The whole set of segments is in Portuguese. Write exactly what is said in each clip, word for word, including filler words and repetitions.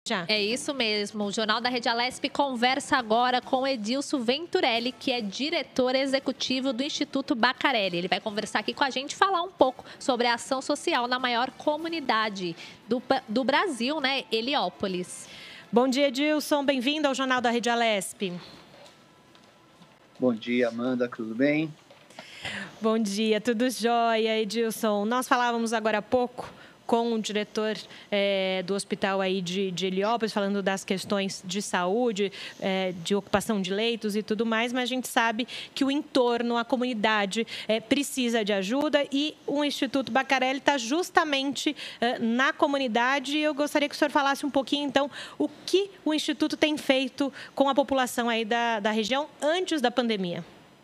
Já. É isso mesmo. O Jornal da Rede Alesp conversa agora com Edilson Venturelli, que é diretor executivo do Instituto Bacarelli. Ele vai conversar aqui com a gente, falar um pouco sobre a ação social na maior comunidade do, do Brasil, né? Heliópolis. Bom dia, Edilson. Bem-vindo ao Jornal da Rede Alesp. Bom dia, Amanda. Tudo bem? Bom dia, tudo jóia, Edilson. Nós falávamos agora há pouco com o diretor é, do hospital aí de, de Heliópolis, falando das questões de saúde, é, de ocupação de leitos e tudo mais, mas a gente sabe que o entorno, a comunidade é, precisa de ajuda e o Instituto Bacarelli está justamente é, na comunidade. Eu gostaria que o senhor falasse um pouquinho, então, o que o Instituto tem feito com a população aí da, da região antes da pandemia.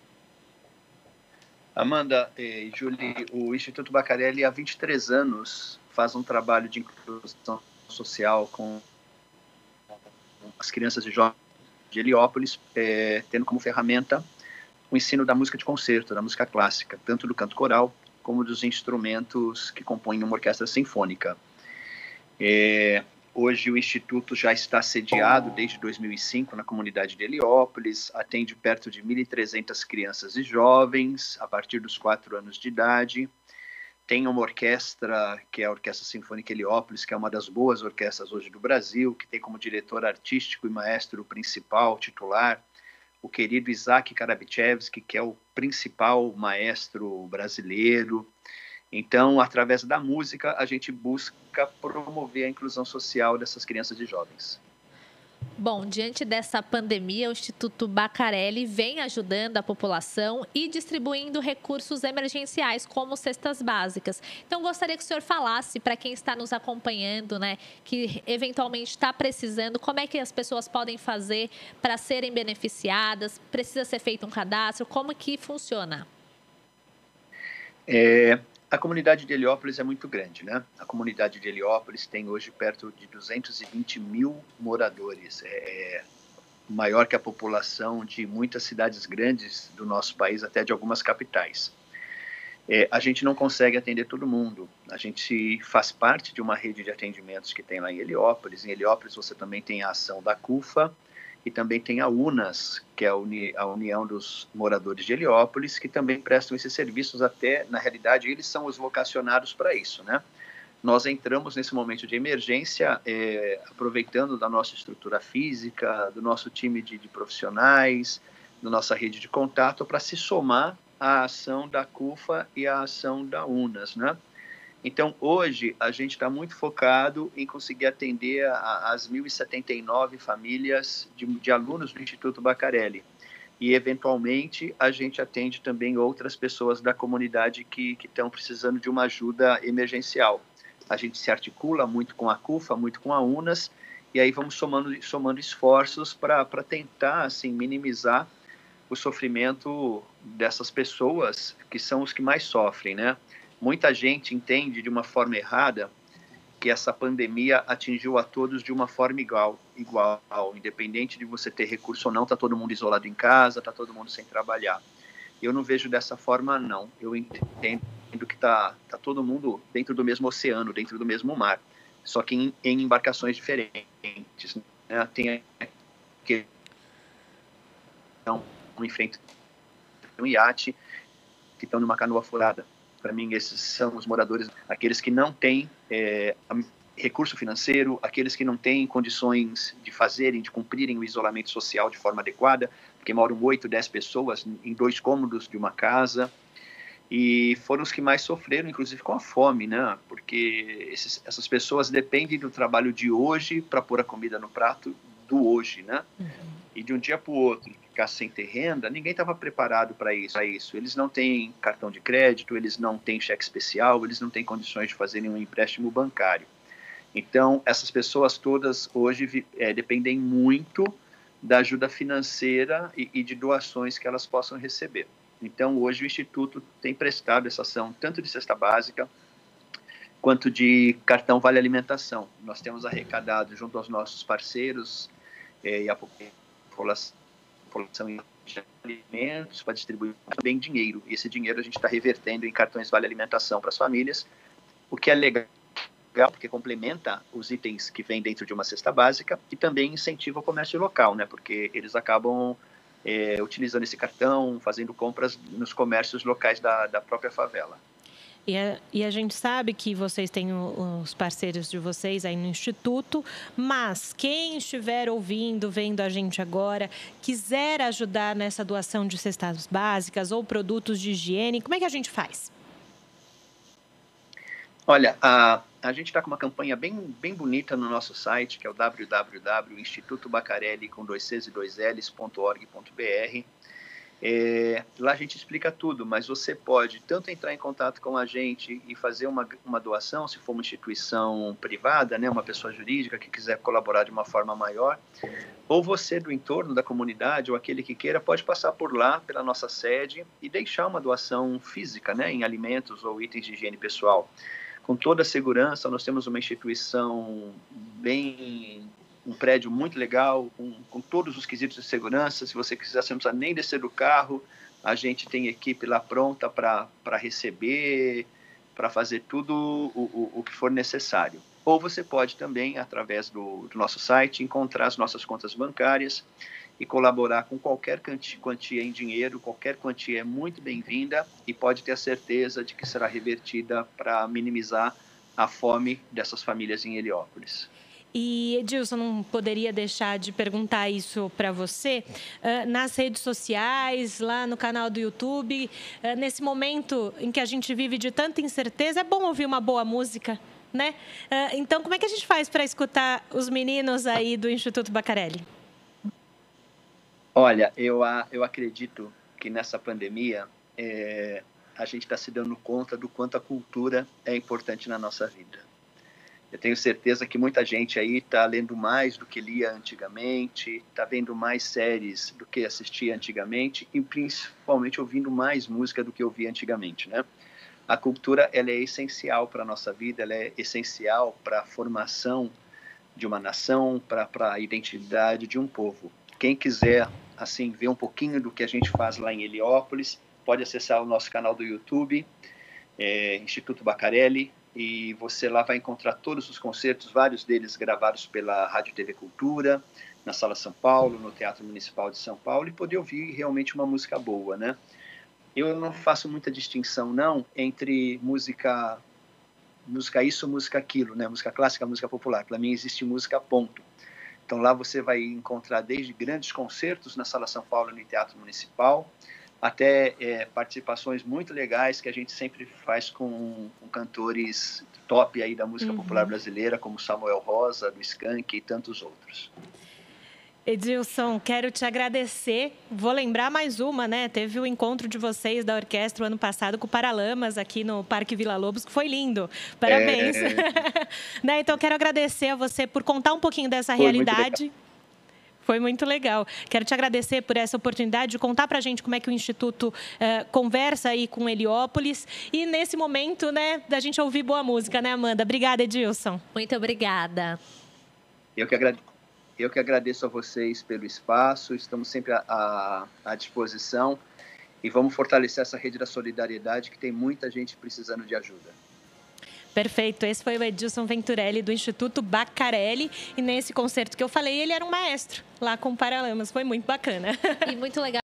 Amanda e Julie, o Instituto Bacarelli há vinte e três anos faz um trabalho de inclusão social com as crianças e jovens de Heliópolis, é, tendo como ferramenta o ensino da música de concerto, da música clássica, tanto do canto coral como dos instrumentos que compõem uma orquestra sinfônica. É, hoje o Instituto já está sediado desde dois mil e cinco na comunidade de Heliópolis, atende perto de mil e trezentas crianças e jovens a partir dos quatro anos de idade. Tem uma orquestra, que é a Orquestra Sinfônica Heliópolis, que é uma das boas orquestras hoje do Brasil, que tem como diretor artístico e maestro principal, titular, o querido Isaac Karabichevski, que é o principal maestro brasileiro. Então, através da música, a gente busca promover a inclusão social dessas crianças e jovens. Bom, diante dessa pandemia, o Instituto Bacarelli vem ajudando a população e distribuindo recursos emergenciais, como cestas básicas. Então, gostaria que o senhor falasse para quem está nos acompanhando, né, que eventualmente está precisando, como é que as pessoas podem fazer para serem beneficiadas? Precisa ser feito um cadastro? Como que funciona? É... A comunidade de Heliópolis é muito grande, né? A comunidade de Heliópolis tem hoje perto de duzentos e vinte mil moradores. É maior que a população de muitas cidades grandes do nosso país, até de algumas capitais. É, a gente não consegue atender todo mundo. A gente faz parte de uma rede de atendimentos que tem lá em Heliópolis. Em Heliópolis você também tem a ação da CUFA, e também tem a UNAS, que é a, Uni, a União dos Moradores de Heliópolis, que também prestam esses serviços até, na realidade, eles são os vocacionados para isso, né? Nós entramos nesse momento de emergência, é, aproveitando da nossa estrutura física, do nosso time de, de profissionais, da nossa rede de contato, para se somar à ação da CUFA e à ação da UNAS, né? Então, hoje, a gente está muito focado em conseguir atender a, as mil e setenta e nove famílias de, de alunos do Instituto Bacarelli. E, eventualmente, a gente atende também outras pessoas da comunidade que estão precisando de uma ajuda emergencial. A gente se articula muito com a CUFA, muito com a UNAS, e aí vamos somando, somando esforços para tentar assim, minimizar o sofrimento dessas pessoas, que são os que mais sofrem, né? Muita gente entende de uma forma errada que essa pandemia atingiu a todos de uma forma igual, igual, independente de você ter recurso ou não, está todo mundo isolado em casa, está todo mundo sem trabalhar. Eu não vejo dessa forma, não. Eu entendo que está tá todo mundo dentro do mesmo oceano, dentro do mesmo mar, só que em, em embarcações diferentes, né? Tem que estão em frente a um iate, que estão numa canoa furada. Para mim, esses são os moradores, aqueles que não têm é, recurso financeiro, aqueles que não têm condições de fazerem, de cumprirem o isolamento social de forma adequada, porque moram oito, dez pessoas em dois cômodos de uma casa, e foram os que mais sofreram, inclusive com a fome, né? Porque esses, essas pessoas dependem do trabalho de hoje para pôr a comida no prato do hoje, né? Uhum. E de um dia para o outro ficar sem ter renda, ninguém estava preparado para isso, isso. Eles não têm cartão de crédito, eles não têm cheque especial, eles não têm condições de fazerem um empréstimo bancário. Então, essas pessoas todas hoje é, dependem muito da ajuda financeira e, e de doações que elas possam receber. Então, hoje o Instituto tem prestado essa ação tanto de cesta básica quanto de cartão Vale Alimentação. Nós temos arrecadado junto aos nossos parceiros eh, e a população de alimentos para distribuir também dinheiro. E esse dinheiro a gente está revertendo em cartões Vale Alimentação para as famílias, o que é legal legal, porque complementa os itens que vêm dentro de uma cesta básica e também incentiva o comércio local, né? Porque eles acabam é, utilizando esse cartão, fazendo compras nos comércios locais da, da própria favela. E a, e a gente sabe que vocês têm o, os parceiros de vocês aí no Instituto, mas quem estiver ouvindo, vendo a gente agora, quiser ajudar nessa doação de cestas básicas ou produtos de higiene, como é que a gente faz? Olha, a, a gente está com uma campanha bem, bem bonita no nosso site, que é o w w w ponto instituto bacarelli com dois Cs e dois Ls ponto org ponto br. É, lá a gente explica tudo, mas você pode tanto entrar em contato com a gente e fazer uma, uma doação, se for uma instituição privada, né, uma pessoa jurídica que quiser colaborar de uma forma maior, ou você do entorno da comunidade, ou aquele que queira, pode passar por lá, pela nossa sede, e deixar uma doação física, né, em alimentos ou itens de higiene pessoal. Com toda a segurança, nós temos uma instituição bem... um prédio muito legal, com, com todos os quesitos de segurança. Se você quiser, você não precisa nem descer do carro. A gente tem equipe lá pronta para receber, para fazer tudo o, o, o que for necessário. Ou você pode também, através do, do nosso site, encontrar as nossas contas bancárias e colaborar com qualquer quantia em dinheiro. Qualquer quantia é muito bem-vinda e pode ter a certeza de que será revertida para minimizar a fome dessas famílias em Heliópolis. E, Edilson, não poderia deixar de perguntar isso para você. Uh, nas redes sociais, lá no canal do YouTube, uh, nesse momento em que a gente vive de tanta incerteza, é bom ouvir uma boa música, né? Uh, então, como é que a gente faz para escutar os meninos aí do Instituto Bacarelli? Olha, eu, eu acredito que nessa pandemia é, a gente está se dando conta do quanto a cultura é importante na nossa vida. Eu tenho certeza que muita gente aí está lendo mais do que lia antigamente, está vendo mais séries do que assistia antigamente e principalmente ouvindo mais música do que ouvia antigamente, né? A cultura, ela é essencial para a nossa vida, ela é essencial para a formação de uma nação, para a identidade de um povo. Quem quiser, assim, ver um pouquinho do que a gente faz lá em Heliópolis, pode acessar o nosso canal do YouTube, é, Instituto Bacarelli, e você lá vai encontrar todos os concertos, vários deles gravados pela Rádio T V Cultura, na Sala São Paulo, no Teatro Municipal de São Paulo, e poder ouvir realmente uma música boa, né? Eu não faço muita distinção, não, entre música, música isso, música aquilo, né? Música clássica, música popular. Para mim existe música, ponto. Então lá você vai encontrar desde grandes concertos na Sala São Paulo, no Teatro Municipal, até é, participações muito legais que a gente sempre faz com, com cantores top aí da música uhum. popular brasileira, como Samuel Rosa, do Skank e tantos outros. Edilson, quero te agradecer. Vou lembrar mais uma, né? Teve o encontro de vocês da orquestra o ano passado com o Paralamas aqui no Parque Vila Lobos, que foi lindo. Parabéns. É... né? Então, quero agradecer a você por contar um pouquinho dessa foi realidade. Foi muito legal. Quero te agradecer por essa oportunidade de contar para a gente como é que o Instituto uh, conversa aí com Heliópolis. E nesse momento, né, da gente ouvir boa música, né, Amanda? Obrigada, Edilson. Muito obrigada. Eu que agradeço, eu que agradeço a vocês pelo espaço. Estamos sempre à, à, à disposição. E vamos fortalecer essa rede da solidariedade, que tem muita gente precisando de ajuda. Perfeito. Esse foi o Edilson Venturelli, do Instituto Bacarelli. E nesse concerto que eu falei, ele era um maestro lá com o Paralamas. Foi muito bacana. E muito legal.